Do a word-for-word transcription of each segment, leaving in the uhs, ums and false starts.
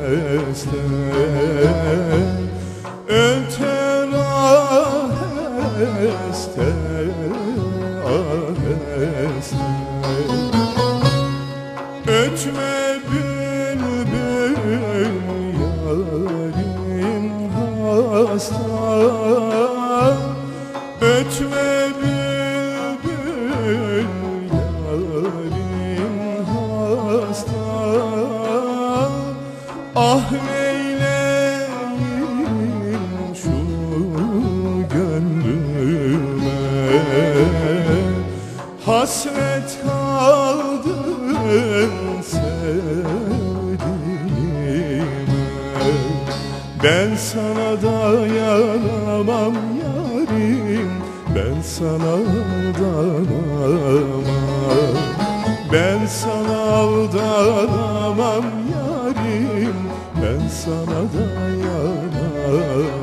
aheste, öter aheste, aheste. Ötme bülbül yarim hasta, ötme bülbül yarim hasta. Ah neyleyim şu gönlüme, hasret kaldın sevdiğime. Ben sana dayanamam yarim, ben sana aldanamam. Ben sana aldanamam yarim, ben sana dayanamam.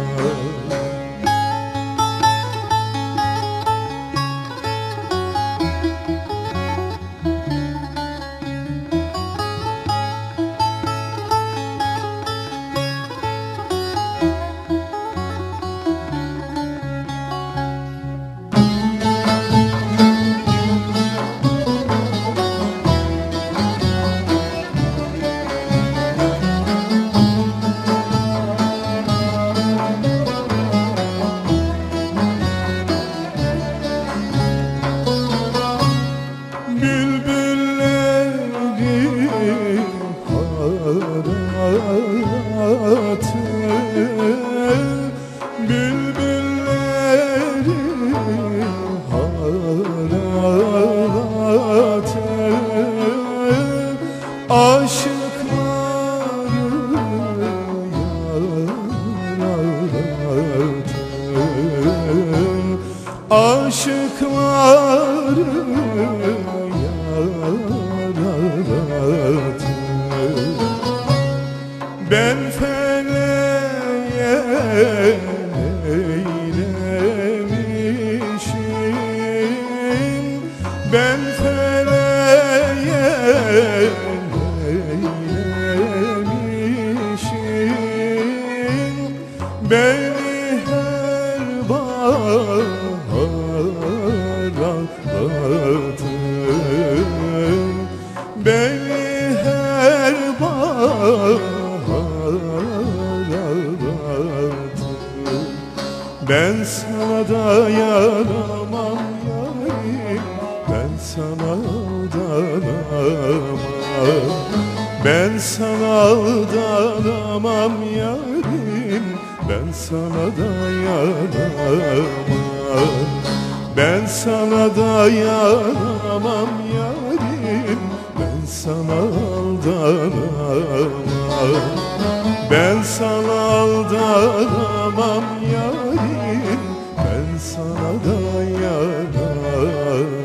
Aşıkları yarattı. Ben feleğe eylemişim, ben feleğe eylemişim. Beni her bahar ağlatın, beni her bahar ağlatın. Ben sana dayanamam yarim, ben sana aldanamam. Ben sana aldanamam yarim, ben sana dayanamam. Ben sana dayanamam yarim, ben sana aldanamam. Ben sana aldanamam yarim, ben sana dayanamam.